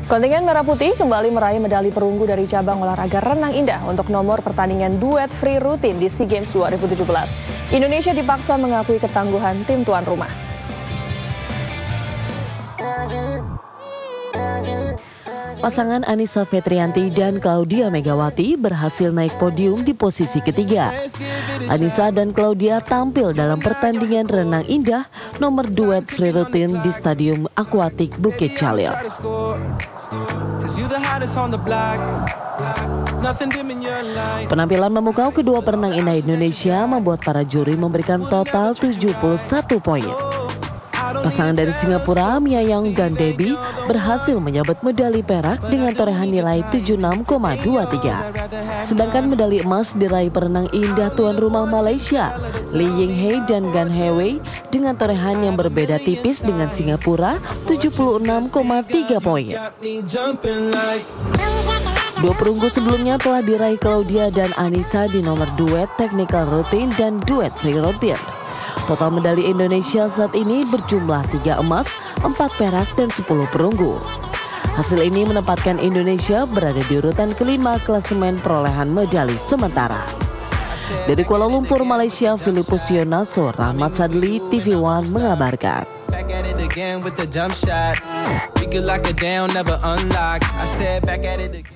Kontingen Merah Putih kembali meraih medali perunggu dari cabang olahraga renang indah untuk nomor pertandingan duet free rutin di SEA Games 2017. Indonesia dipaksa mengakui ketangguhan tim tuan rumah. Pasangan Annisa Fetrianti dan Claudia Megawati berhasil naik podium di posisi ketiga. Annisa dan Claudia tampil dalam pertandingan renang indah nomor duet free rutin di Stadium Akuatik Bukit Jalil. Penampilan memukau kedua perenang indah Indonesia membuat para juri memberikan total 71 poin. Pasangan dari Singapura, Mia Young dan Debbie, berhasil menyabet medali perak dengan torehan nilai 76,23. Sedangkan medali emas diraih perenang indah tuan rumah Malaysia, Lee Ying Hei dan Gan He Wei, dengan torehan yang berbeda tipis dengan Singapura, 76,3 poin. Dua perunggu sebelumnya telah diraih Claudia dan Annisa di nomor duet technical routine dan duet free routine. Total medali Indonesia saat ini berjumlah 3 emas, 4 perak, dan 10 perunggu. Hasil ini menempatkan Indonesia berada di urutan kelima klasemen perolehan medali sementara. Dari Kuala Lumpur, Malaysia, Filipus Yonaso, Rahmat Sadli, TV One mengabarkan.